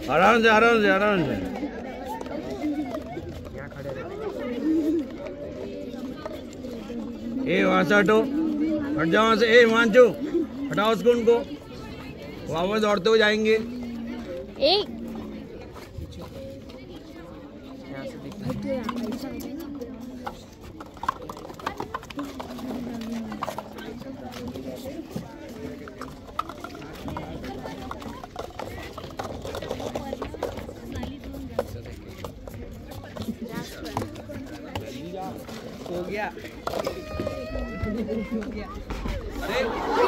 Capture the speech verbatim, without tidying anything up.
आराम से आराम से आराम से। ए वहाँ से हटो, हट जाओ वहाँ से। ए हिमांशु हटाओ उसको, उनको वापस दौड़ते हुए जाएंगे। ए हो गया। अरे